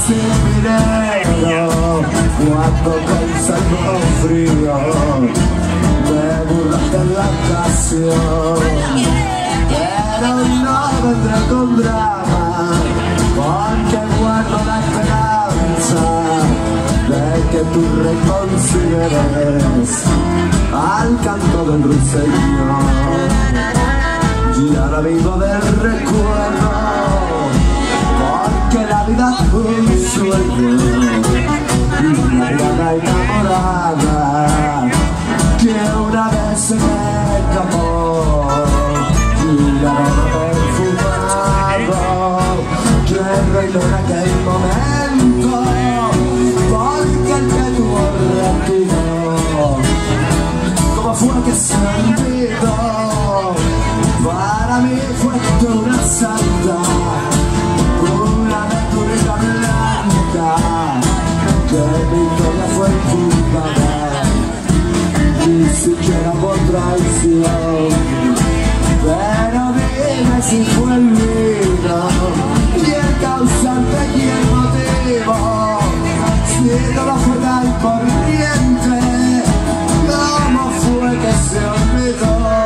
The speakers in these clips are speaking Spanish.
sin dinero, cuando conservo frío, me burlaste en la ocasión. Pero no vendré con drama, porque guardo la esperanza de que tú reconsideres al canto del ruiseñor. Y ahora vivo del recuerdo, porque la vida fue un sueño, y una mirada enamorada que una vez se me escapó. Y la aroma perfumado que reino en aquel momento, porque el que tuvo reactivo, ¿cómo fue que se olvidó? Para mí fue toda una santa, una aventurita blanca, que mi historia fue culpada, ni siquiera por traición. Pero dime si fue el vino, y el causante y el motivo, si todo fue tan corriente, ¿cómo fue que se olvidó?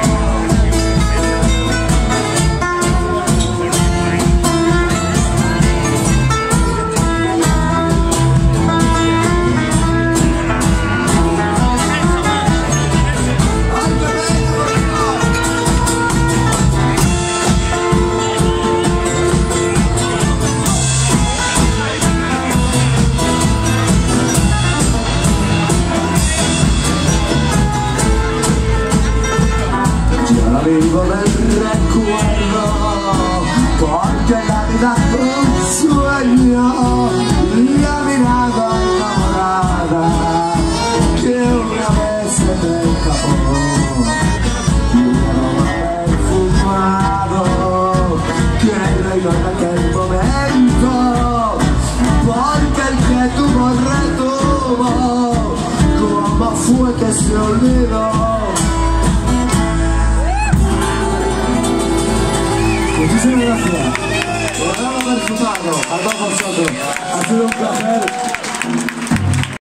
Vivo del recuerdo, porque la vida fue un sueño, y la mirada enamorada que una vez se me escapó. Y un aroma perfumado que reinó en aquel momento, porque el que tuvo retuvo. ¿Cómo fue que se olvidó? Muchísimas gracias. Programa perfumado a todos vosotros. Ha sido un placer.